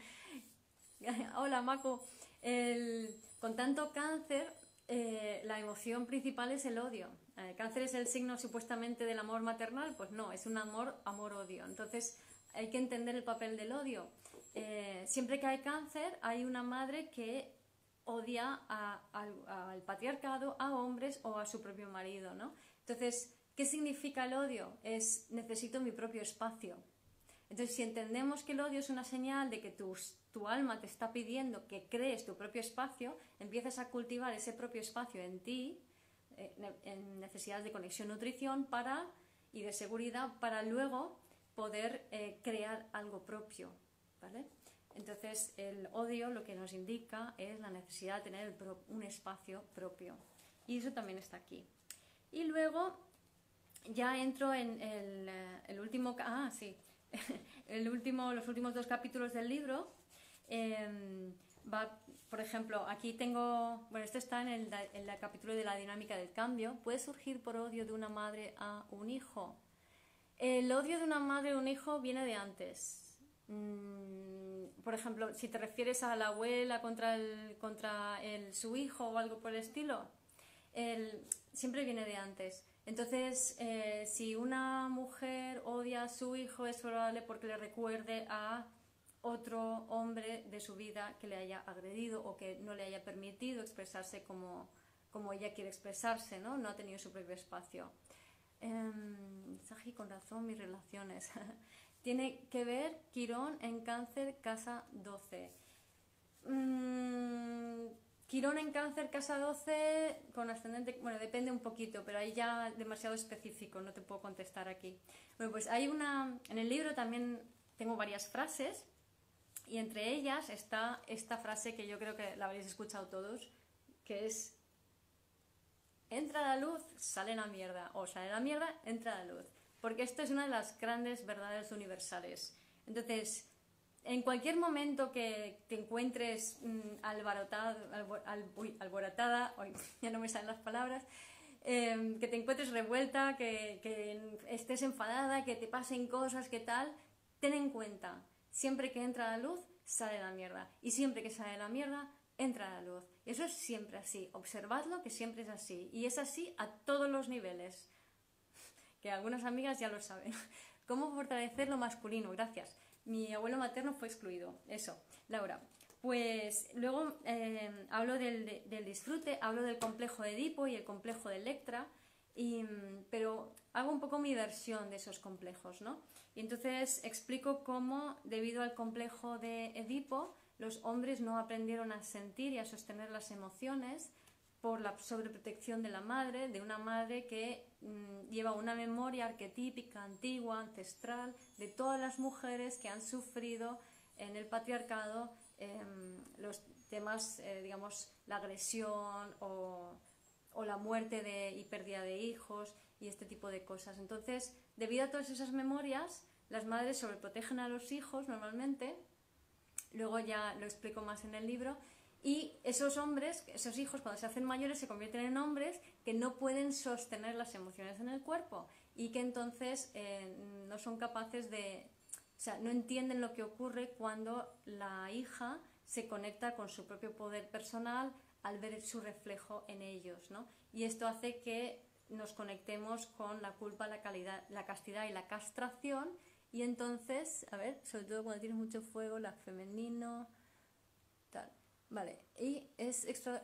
[SPEAKER 1] Hola, Mako. El, con tanto Cáncer, eh, la emoción principal es el odio. El cáncer es el signo supuestamente del amor maternal, pues no, es un amor, amor-odio. Entonces hay que entender el papel del odio. Eh, siempre que hay cáncer hay una madre que odia a, a, al patriarcado, a hombres o a su propio marido, ¿no? Entonces, ¿qué significa el odio? Es necesito mi propio espacio. Entonces, si entendemos que el odio es una señal de que tu, tu alma te está pidiendo que crees tu propio espacio, empiezas a cultivar ese propio espacio en ti, eh, en necesidades de conexión, nutrición para, y de seguridad, para luego poder eh, crear algo propio, ¿vale? Entonces, el odio lo que nos indica es la necesidad de tener el pro, un espacio propio. Y eso también está aquí. Y luego, ya entro en el, el último, ah, sí, el último, los últimos dos capítulos del libro. Eh, va, por ejemplo, aquí tengo, bueno, esto está en el, en el capítulo de la dinámica del cambio. Puede surgir por odio de una madre a un hijo. El odio de una madre a un hijo viene de antes. Mm, por ejemplo, si te refieres a la abuela contra, el, contra el, su hijo o algo por el estilo, el, siempre viene de antes. Entonces, eh, si una mujer odia a su hijo, es probable porque le recuerde a otro hombre de su vida que le haya agredido o que no le haya permitido expresarse como, como ella quiere expresarse, ¿no? No ha tenido su propio espacio. Eh, con razón, mis relaciones. Tiene que ver Quirón en Cáncer, casa doce. Mm, Quirón en Cáncer, casa doce, con ascendente, bueno, depende un poquito, pero ahí ya demasiado específico, no te puedo contestar aquí. Bueno, pues hay una, en el libro también tengo varias frases, y entre ellas está esta frase que yo creo que la habréis escuchado todos, que es: entra la luz, sale la mierda, o sale la mierda, entra la luz. Porque esto es una de las grandes verdades universales. Entonces, en cualquier momento que te encuentres mmm, alborotada, albor, al, uy, alborotada, uy, ya no me salen las palabras, eh, que te encuentres revuelta, que, que estés enfadada, que te pasen cosas, que tal, ten en cuenta, siempre que entra la luz, sale la mierda. Y siempre que sale la mierda, entra la luz. Y eso es siempre así. Observadlo, que siempre es así. Y es así a todos los niveles. Que algunas amigas ya lo saben. ¿Cómo fortalecer lo masculino? Gracias. Mi abuelo materno fue excluido. Eso, Laura. Pues luego eh, hablo del, de, del disfrute, hablo del complejo de Edipo y el complejo de Electra, y, pero hago un poco mi versión de esos complejos, ¿no? Y entonces explico cómo, debido al complejo de Edipo, los hombres no aprendieron a sentir y a sostener las emociones por la sobreprotección de la madre, de una madre que mmm, lleva una memoria arquetípica, antigua, ancestral, de todas las mujeres que han sufrido en el patriarcado eh, los temas, eh, digamos, la agresión o, o la muerte de, y pérdida de hijos y este tipo de cosas. Entonces, debido a todas esas memorias, las madres sobreprotegen a los hijos normalmente. Luego ya lo explico más en el libro. Y esos hombres, esos hijos, cuando se hacen mayores, se convierten en hombres que no pueden sostener las emociones en el cuerpo y que entonces eh, no son capaces de... O sea, no entienden lo que ocurre cuando la hija se conecta con su propio poder personal al ver su reflejo en ellos, ¿no? Y esto hace que nos conectemos con la culpa, la, calidad, la castidad y la castración. Y entonces, a ver, sobre todo cuando tienes mucho fuego, la femenino, tal. Vale, y es extra...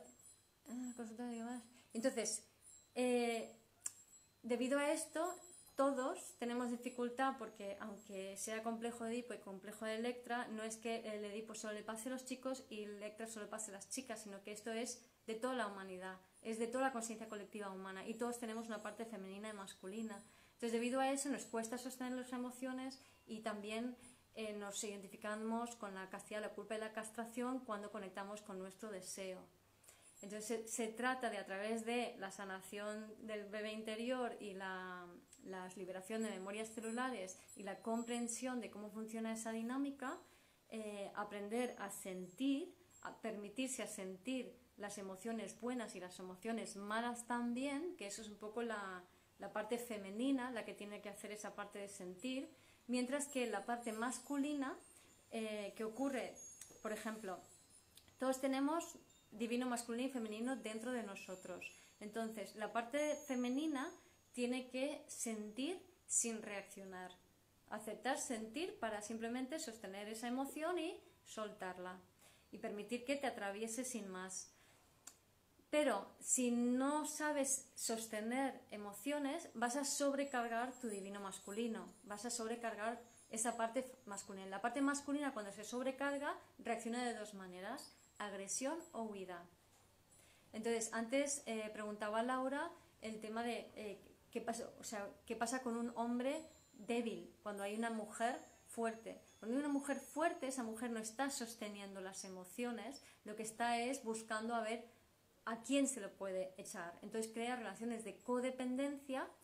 [SPEAKER 1] Entonces, eh, debido a esto, todos tenemos dificultad porque, aunque sea complejo de Edipo y complejo de Electra, no es que el Edipo solo le pase a los chicos y el Electra solo le pase a las chicas, sino que esto es de toda la humanidad, es de toda la conciencia colectiva humana, y todos tenemos una parte femenina y masculina. Entonces, debido a eso, nos cuesta sostener las emociones y también eh, nos identificamos con la castidad, la culpa y la castración cuando conectamos con nuestro deseo. Entonces, se, se trata de, a través de la sanación del bebé interior y la, la liberación de memorias celulares y la comprensión de cómo funciona esa dinámica, eh, aprender a sentir, a permitirse a sentir las emociones buenas y las emociones malas también, que eso es un poco la... la parte femenina, la que tiene que hacer esa parte de sentir, mientras que la parte masculina, eh, que ocurre, por ejemplo, todos tenemos divino masculino y femenino dentro de nosotros. Entonces, la parte femenina tiene que sentir sin reaccionar, aceptar sentir para simplemente sostener esa emoción y soltarla, y permitir que te atraviese sin más. Pero si no sabes sostener emociones, vas a sobrecargar tu divino masculino, vas a sobrecargar esa parte masculina. La parte masculina, cuando se sobrecarga, reacciona de dos maneras: agresión o huida. Entonces, antes eh, preguntaba a Laura el tema de eh, qué pasa, o sea, qué pasa con un hombre débil cuando hay una mujer fuerte. Cuando hay una mujer fuerte, esa mujer no está sosteniendo las emociones, lo que está es buscando a ver a quién se lo puede echar. Entonces crea relaciones de codependencia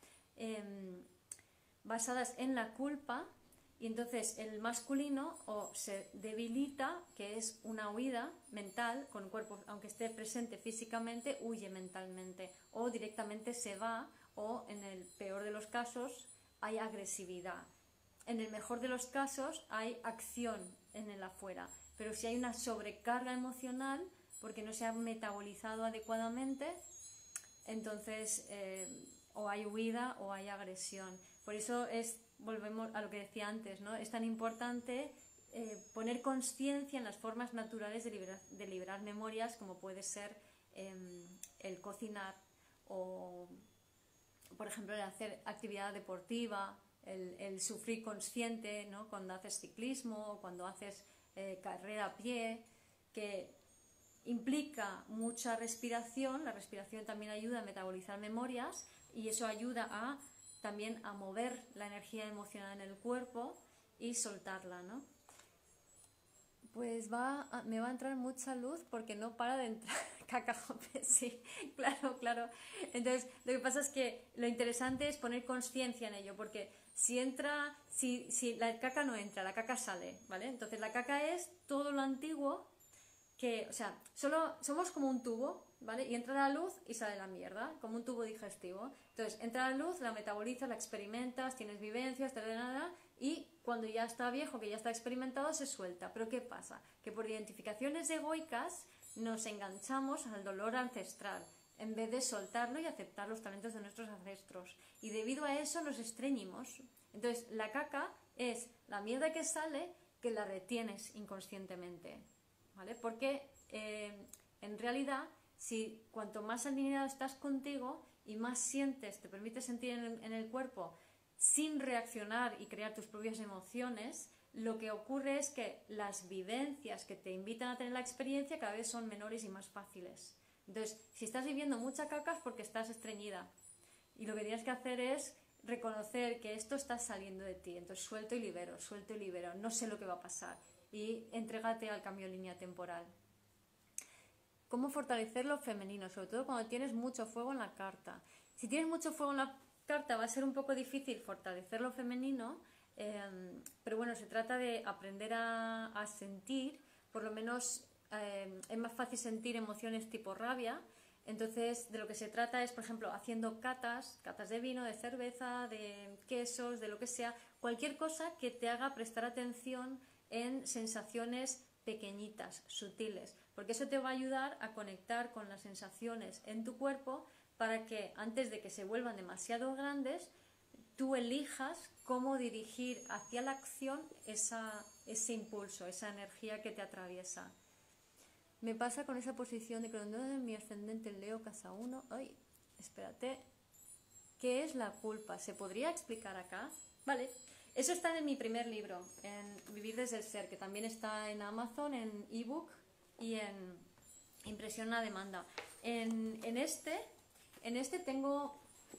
[SPEAKER 1] eh, basadas en la culpa, y entonces el masculino o se debilita, que es una huida mental, con el cuerpo, aunque esté presente físicamente, huye mentalmente, o directamente se va, o en el peor de los casos hay agresividad. En el mejor de los casos hay acción en el afuera, pero si hay una sobrecarga emocional porque no se ha metabolizado adecuadamente, entonces eh, o hay huida o hay agresión. Por eso es, volvemos a lo que decía antes, ¿no? Es tan importante eh, poner conciencia en las formas naturales de liberar, de liberar memorias, como puede ser eh, el cocinar o, por ejemplo, el hacer actividad deportiva, el, el sufrir consciente, ¿no? Cuando haces ciclismo o cuando haces eh, carrera a pie, que implica mucha respiración. La respiración también ayuda a metabolizar memorias y eso ayuda a también a mover la energía emocional en el cuerpo y soltarla, ¿no? Pues va a, me va a entrar mucha luz porque no para de entrar caca, sí, claro, claro. Entonces, lo que pasa es que lo interesante es poner conciencia en ello, porque si entra, si, si la caca no entra, la caca sale, ¿vale? Entonces, la caca es todo lo antiguo que, o sea, solo somos como un tubo, ¿vale? Y entra la luz y sale la mierda, como un tubo digestivo. Entonces, entra la luz, la metabolizas, la experimentas, tienes vivencias, tal, nada, y cuando ya está viejo, que ya está experimentado, se suelta. Pero ¿qué pasa? Que por identificaciones egoicas nos enganchamos al dolor ancestral, en vez de soltarlo y aceptar los talentos de nuestros ancestros. Y debido a eso nos estreñimos. Entonces, la caca es la mierda que sale, que la retienes inconscientemente, ¿vale? Porque eh, en realidad, si cuanto más alineado estás contigo y más sientes, te permite sentir en el, en el cuerpo sin reaccionar y crear tus propias emociones, lo que ocurre es que las vivencias que te invitan a tener la experiencia cada vez son menores y más fáciles. Entonces, si estás viviendo mucha caca es porque estás estreñida. Y lo que tienes que hacer es reconocer que esto está saliendo de ti. Entonces, suelto y libero, suelto y libero. No sé lo que va a pasar. Y entrégate al cambio de línea temporal. ¿Cómo fortalecer lo femenino? Sobre todo cuando tienes mucho fuego en la carta. Si tienes mucho fuego en la carta va a ser un poco difícil fortalecer lo femenino, eh, pero bueno, se trata de aprender a, a sentir. Por lo menos eh, es más fácil sentir emociones tipo rabia. Entonces, de lo que se trata es, por ejemplo, haciendo catas, catas de vino, de cerveza, de quesos, de lo que sea, cualquier cosa que te haga prestar atención en sensaciones pequeñitas, sutiles, porque eso te va a ayudar a conectar con las sensaciones en tu cuerpo para que antes de que se vuelvan demasiado grandes, tú elijas cómo dirigir hacia la acción esa, ese impulso, esa energía que te atraviesa. Me pasa con esa posición de que en mi ascendente Leo, casa uno, ay, espérate, ¿qué es la culpa? ¿Se podría explicar acá? Vale. Eso está en mi primer libro, en Vivir desde el Ser, que también está en Amazon, en ebook y en impresión a demanda. En, en, este, en este tengo,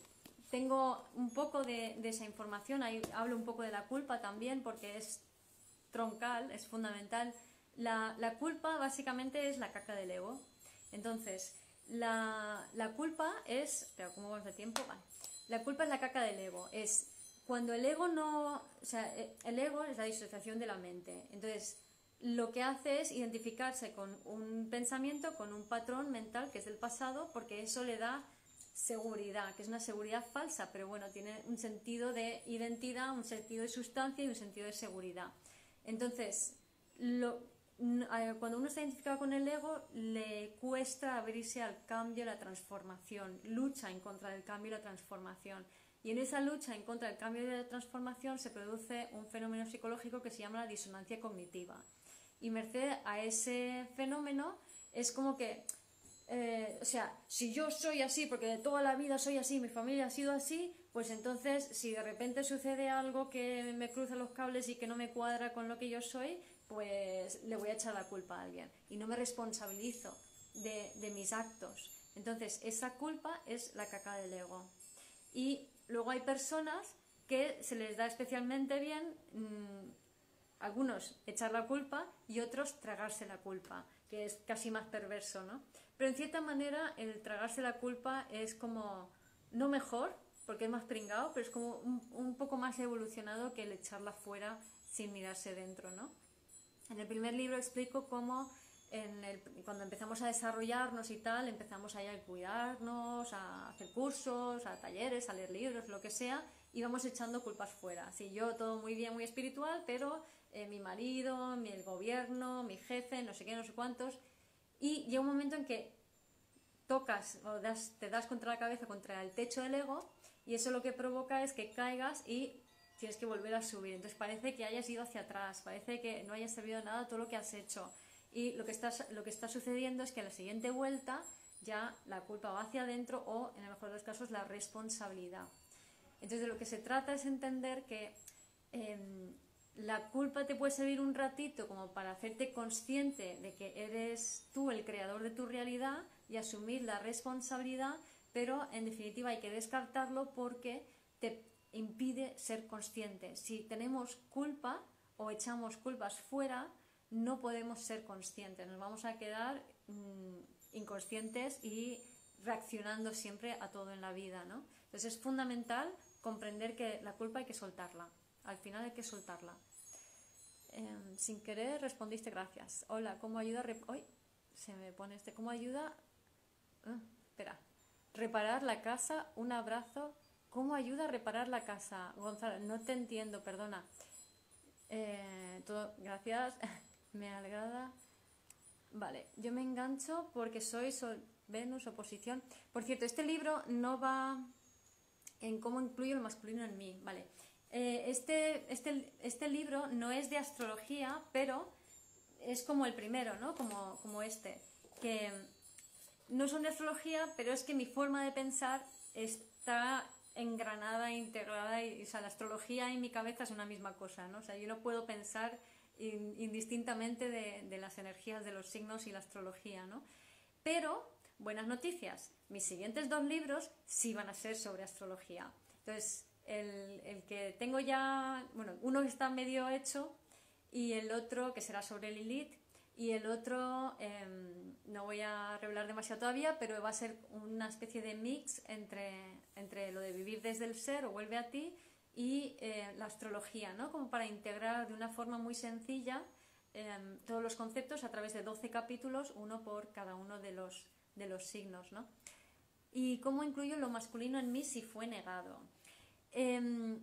[SPEAKER 1] tengo un poco de, de esa información, ahí hablo un poco de la culpa también, porque es troncal, es fundamental. La, la culpa básicamente es la caca del ego. Entonces, la, la culpa es... Espera, ¿cómo vamos de tiempo? Vale. La culpa es la caca del ego, es... Cuando el ego no... O sea, el ego es la disociación de la mente. Entonces, lo que hace es identificarse con un pensamiento, con un patrón mental que es del pasado, porque eso le da seguridad, que es una seguridad falsa, pero bueno, tiene un sentido de identidad, un sentido de sustancia y un sentido de seguridad. Entonces, lo, cuando uno está identificado con el ego, le cuesta abrirse al cambio y la transformación, lucha en contra del cambio y la transformación. Y en esa lucha en contra del cambio y de la transformación se produce un fenómeno psicológico que se llama la disonancia cognitiva. Y merced a ese fenómeno es como que, eh, o sea, si yo soy así, porque de toda la vida soy así, mi familia ha sido así, pues entonces si de repente sucede algo que me cruza los cables y que no me cuadra con lo que yo soy, pues le voy a echar la culpa a alguien. Y no me responsabilizo de, de mis actos. Entonces esa culpa es la caca del ego. Y luego hay personas que se les da especialmente bien, mmm, algunos echar la culpa y otros tragarse la culpa, que es casi más perverso, ¿no? Pero en cierta manera el tragarse la culpa es como, no mejor, porque es más pringado, pero es como un, un poco más evolucionado que el echarla fuera sin mirarse dentro, ¿no? En el primer libro explico cómo en el, cuando empezamos a desarrollarnos y tal, empezamos ahí a cuidarnos, a hacer cursos, a talleres, a leer libros, lo que sea, y vamos echando culpas fuera. Así yo todo muy bien, muy espiritual, pero eh, mi marido, mi, el gobierno, mi jefe, no sé qué, no sé cuántos, y llega un momento en que tocas o das, te das contra la cabeza, contra el techo del ego, y eso lo que provoca es que caigas y tienes que volver a subir. Entonces parece que hayas ido hacia atrás, parece que no hayas servido de nada todo lo que has hecho. Y lo que, estás, lo que está sucediendo es que a la siguiente vuelta ya la culpa va hacia adentro o, en el mejor de los casos, la responsabilidad. Entonces de lo que se trata es entender que eh, la culpa te puede servir un ratito como para hacerte consciente de que eres tú el creador de tu realidad y asumir la responsabilidad, pero en definitiva hay que descartarlo porque te impide ser consciente. Si tenemos culpa o echamos culpas fuera, no podemos ser conscientes, nos vamos a quedar mmm, inconscientes y reaccionando siempre a todo en la vida, ¿no? Entonces es fundamental comprender que la culpa hay que soltarla, al final hay que soltarla. Eh, sin querer respondiste gracias. Hola, ¿cómo ayuda? Rep Hoy se me pone este. ¿Cómo ayuda? Uh, espera. Reparar la casa, un abrazo. ¿Cómo ayuda a reparar la casa? Gonzalo, no te entiendo, perdona. Eh, todo, gracias. Me agrada. Vale, yo me engancho porque soy Sol, Venus, oposición. Por cierto, este libro no va en cómo incluyo el masculino en mí, vale. Eh, este, este, este libro no es de astrología, pero es como el primero, ¿no? Como, como este, que no son de astrología, pero es que mi forma de pensar está engranada, integrada, y o sea, la astrología en mi cabeza es una misma cosa, ¿no? O sea, yo no puedo pensar in, indistintamente de, de las energías de los signos y la astrología, ¿no? Pero, buenas noticias, mis siguientes dos libros sí van a ser sobre astrología. Entonces, el, el que tengo ya, bueno, uno está medio hecho y el otro que será sobre Lilith, y el otro eh, no voy a revelar demasiado todavía, pero va a ser una especie de mix entre, entre lo de vivir desde el ser o vuelve a ti y eh, la astrología, ¿no? Como para integrar de una forma muy sencilla eh, todos los conceptos a través de doce capítulos, uno por cada uno de los, de los signos, ¿no? Y cómo incluyo lo masculino en mí si fue negado. Eh,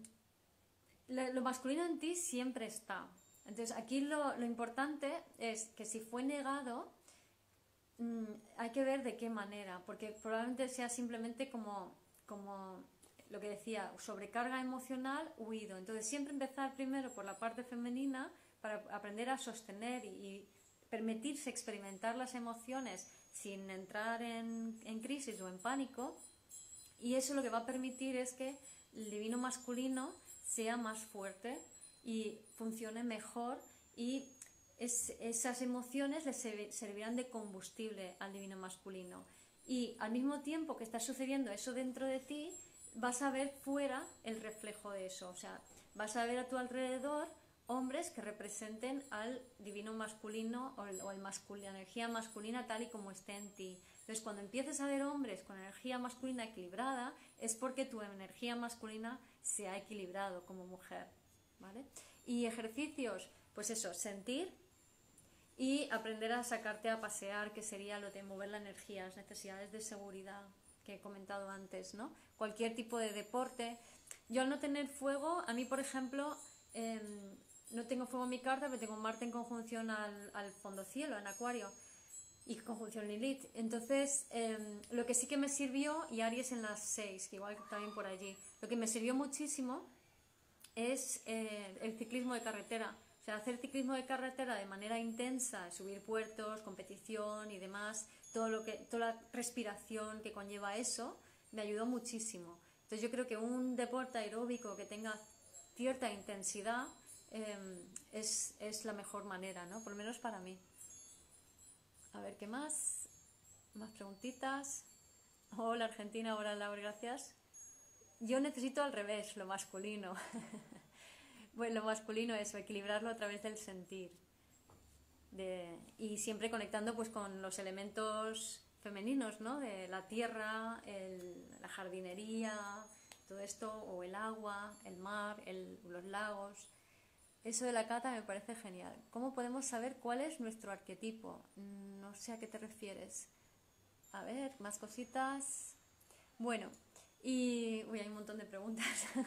[SPEAKER 1] lo masculino en ti siempre está. Entonces aquí lo, lo importante es que si fue negado, mmm, hay que ver de qué manera, porque probablemente sea simplemente como, como lo que decía, sobrecarga emocional, huido. Entonces siempre empezar primero por la parte femenina para aprender a sostener y, y permitirse experimentar las emociones sin entrar en, en crisis o en pánico, y eso lo que va a permitir es que el divino masculino sea más fuerte y funcione mejor, y es, esas emociones le servirán de combustible al divino masculino, y al mismo tiempo que está sucediendo eso dentro de ti, vas a ver fuera el reflejo de eso. O sea, vas a ver a tu alrededor hombres que representen al divino masculino o, el, o el mascul la energía masculina tal y como esté en ti. Entonces, cuando empieces a ver hombres con energía masculina equilibrada, es porque tu energía masculina se ha equilibrado como mujer, ¿vale? Y ejercicios, pues eso, sentir y aprender a sacarte a pasear, que sería lo de mover la energía, las necesidades de seguridad que he comentado antes, ¿no? Cualquier tipo de deporte. Yo al no tener fuego, a mí, por ejemplo, eh, no tengo fuego en mi carta, pero tengo Marte en conjunción al, al fondo cielo, en Acuario, y conjunción Lilith. Entonces, eh, lo que sí que me sirvió, y Aries en las seis, que igual también por allí, lo que me sirvió muchísimo es eh, el ciclismo de carretera. O sea, hacer ciclismo de carretera de manera intensa, subir puertos, competición y demás, todo lo que, toda la respiración que conlleva eso, me ayudó muchísimo. Entonces yo creo que un deporte aeróbico que tenga cierta intensidad eh, es, es la mejor manera, ¿no? Por lo menos para mí. A ver, ¿qué más? Más preguntitas. Hola Argentina, hola Laura, gracias. Yo necesito al revés, lo masculino. Bueno, lo masculino es equilibrarlo a través del sentir. De, y siempre conectando pues con los elementos femeninos, ¿no? De la tierra, el, la jardinería, todo esto, o el agua, el mar, el, los lagos. Eso de la cata me parece genial. ¿Cómo podemos saber cuál es nuestro arquetipo? No sé a qué te refieres. A ver, más cositas. Bueno, y... Uy, hay un montón de preguntas.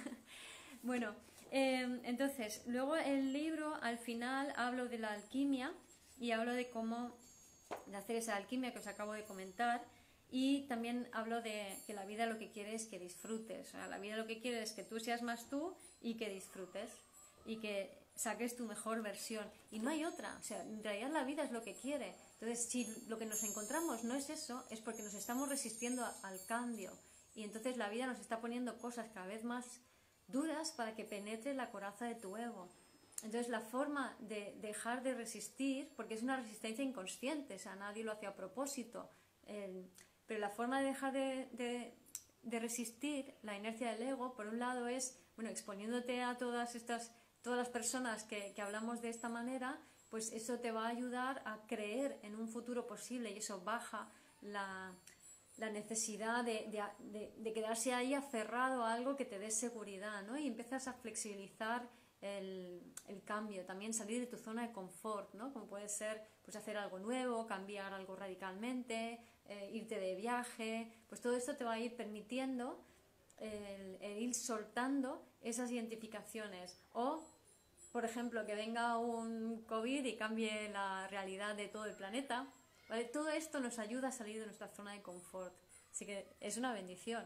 [SPEAKER 1] Bueno, eh, entonces, luego el libro, al final, hablo de la alquimia y hablo de cómo de hacer esa alquimia que os acabo de comentar. Y también hablo de que la vida lo que quiere es que disfrutes. O sea, la vida lo que quiere es que tú seas más tú y que disfrutes. Y que saques tu mejor versión. Y no hay otra. O sea, en realidad la vida es lo que quiere. Entonces, si lo que nos encontramos no es eso, es porque nos estamos resistiendo a, al cambio. Y entonces la vida nos está poniendo cosas cada vez más duras para que penetre la coraza de tu ego. Entonces la forma de dejar de resistir, porque es una resistencia inconsciente, o sea, nadie lo hace a propósito, eh, pero la forma de dejar de, de, de resistir la inercia del ego, por un lado es, bueno, exponiéndote a todas estas, todas las personas que, que hablamos de esta manera, pues eso te va a ayudar a creer en un futuro posible y eso baja la, la necesidad de, de, de, de quedarse ahí aferrado a algo que te dé seguridad, ¿no? Y empiezas a flexibilizar el, el cambio, también salir de tu zona de confort, ¿no? Como puede ser pues hacer algo nuevo, cambiar algo radicalmente, eh, irte de viaje, pues todo esto te va a ir permitiendo el, el ir soltando esas identificaciones. O, por ejemplo, que venga un COVID y cambie la realidad de todo el planeta, ¿vale? Todo esto nos ayuda a salir de nuestra zona de confort, así que es una bendición.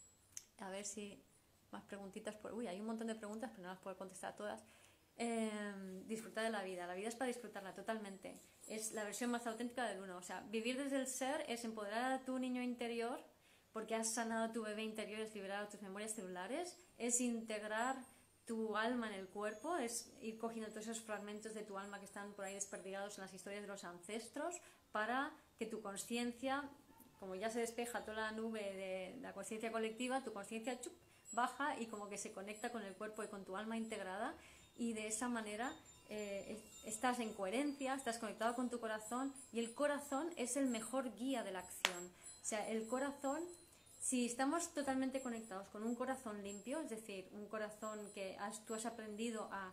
[SPEAKER 1] A ver si más preguntitas por... Uy, hay un montón de preguntas, pero no las puedo contestar todas. Eh, disfrutar de la vida. La vida es para disfrutarla totalmente. Es la versión más auténtica del uno. O sea, vivir desde el ser es empoderar a tu niño interior porque has sanado tu bebé interior, es liberado tus memorias celulares, es integrar tu alma en el cuerpo, es ir cogiendo todos esos fragmentos de tu alma que están por ahí desperdigados en las historias de los ancestros para que tu conciencia, como ya se despeja toda la nube de la conciencia colectiva, tu conciencia chup, baja y como que se conecta con el cuerpo y con tu alma integrada y de esa manera eh, estás en coherencia, estás conectado con tu corazón y el corazón es el mejor guía de la acción. O sea, el corazón, si estamos totalmente conectados con un corazón limpio, es decir, un corazón que has, tú has aprendido a,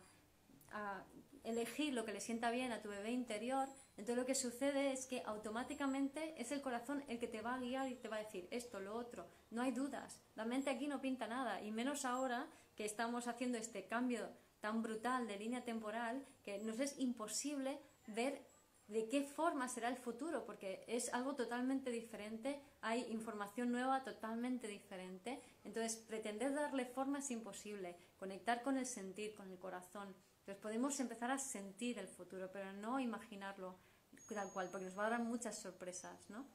[SPEAKER 1] a elegir lo que le sienta bien a tu bebé interior, entonces lo que sucede es que automáticamente es el corazón el que te va a guiar y te va a decir esto, lo otro, no hay dudas, la mente aquí no pinta nada y menos ahora que estamos haciendo este cambio tan brutal de línea temporal que nos es imposible ver de qué forma será el futuro porque es algo totalmente diferente, hay información nueva totalmente diferente, entonces pretender darle forma es imposible, conectar con el sentir, con el corazón. Entonces podemos empezar a sentir el futuro, pero no imaginarlo tal cual, porque nos va a dar muchas sorpresas, ¿no?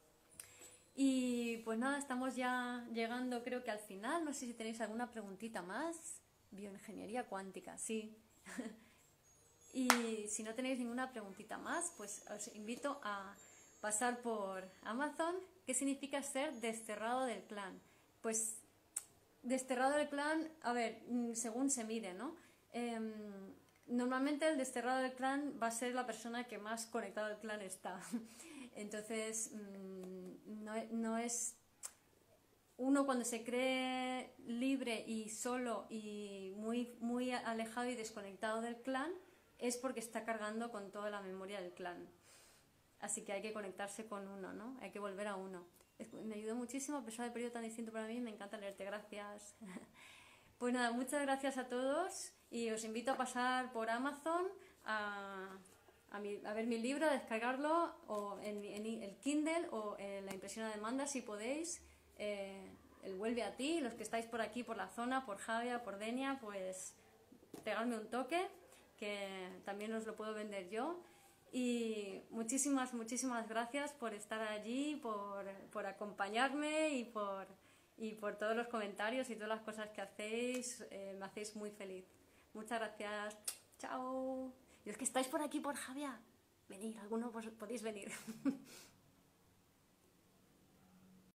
[SPEAKER 1] Y pues nada, estamos ya llegando creo que al final, no sé si tenéis alguna preguntita más. Bioingeniería cuántica, sí. Y si no tenéis ninguna preguntita más, pues os invito a pasar por Amazon. ¿Qué significa ser desterrado del clan? Pues desterrado del clan, a ver, según se mide, ¿no? Eh, normalmente el desterrado del clan va a ser la persona que más conectado al clan está. Entonces, mmm, no, no es... Uno cuando se cree libre y solo y muy, muy alejado y desconectado del clan es porque está cargando con toda la memoria del clan. Así que hay que conectarse con uno, ¿no? Hay que volver a uno. Me ayudó muchísimo a pesar del periodo tan distinto para mí. Me encanta leerte, gracias. Pues nada, muchas gracias a todos y os invito a pasar por Amazon a, a, mi, a ver mi libro, a descargarlo o en, en el Kindle o en la impresión a demanda si podéis. Eh, el Vuelve a ti, los que estáis por aquí, por la zona, por Javia, por Denia, pues pegadme un toque, que también os lo puedo vender yo. Y muchísimas, muchísimas gracias por estar allí, por, por acompañarme y por, y por todos los comentarios y todas las cosas que hacéis, eh, me hacéis muy feliz. Muchas gracias, chao. Y los que estáis por aquí, por Javia, venid, algunos podéis venir.